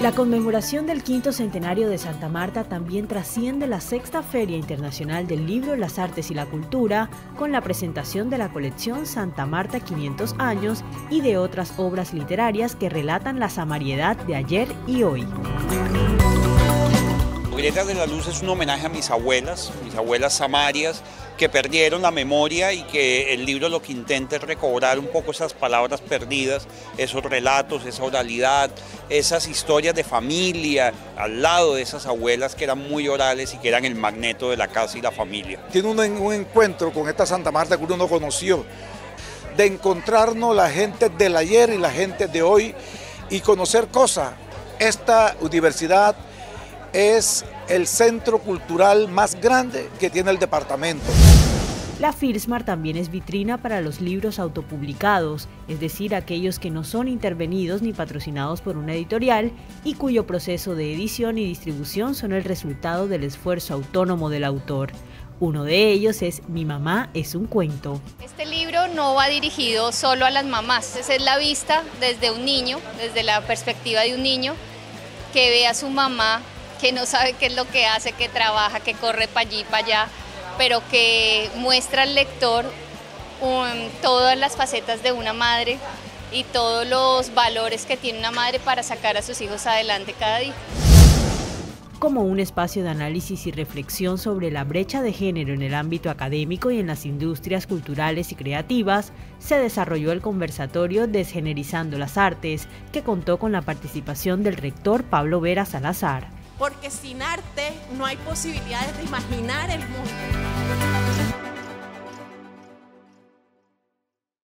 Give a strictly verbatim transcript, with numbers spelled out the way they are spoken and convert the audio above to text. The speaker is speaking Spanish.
La conmemoración del quinto centenario de Santa Marta también trasciende la sexta Feria Internacional del Libro, las Artes y la Cultura, con la presentación de la colección Santa Marta quinientos años y de otras obras literarias que relatan la samariedad de ayer y hoy. Grietas de la Luz es un homenaje a mis abuelas, mis abuelas samarias, que perdieron la memoria y que el libro lo que intenta es recobrar un poco esas palabras perdidas, esos relatos, esa oralidad, esas historias de familia al lado de esas abuelas que eran muy orales y que eran el magneto de la casa y la familia. Tiene un, un encuentro con esta Santa Marta que uno no conoció, de encontrarnos la gente del ayer y la gente de hoy y conocer cosas. Esta universidad es el centro cultural más grande que tiene el departamento. La FIRSMAR también es vitrina para los libros autopublicados, es decir, aquellos que no son intervenidos ni patrocinados por una editorial y cuyo proceso de edición y distribución son el resultado del esfuerzo autónomo del autor. Uno de ellos es Mi mamá es un cuento. Este libro no va dirigido solo a las mamás, esa es la vista desde un niño, desde la perspectiva de un niño que ve a su mamá, que no sabe qué es lo que hace, que trabaja, que corre para allí, para allá, pero que muestra al lector um, todas las facetas de una madre y todos los valores que tiene una madre para sacar a sus hijos adelante cada día. Como un espacio de análisis y reflexión sobre la brecha de género en el ámbito académico y en las industrias culturales y creativas, se desarrolló el conversatorio Desgenerizando las Artes, que contó con la participación del rector Pablo Vera Salazar. Porque sin arte no hay posibilidades de imaginar el mundo.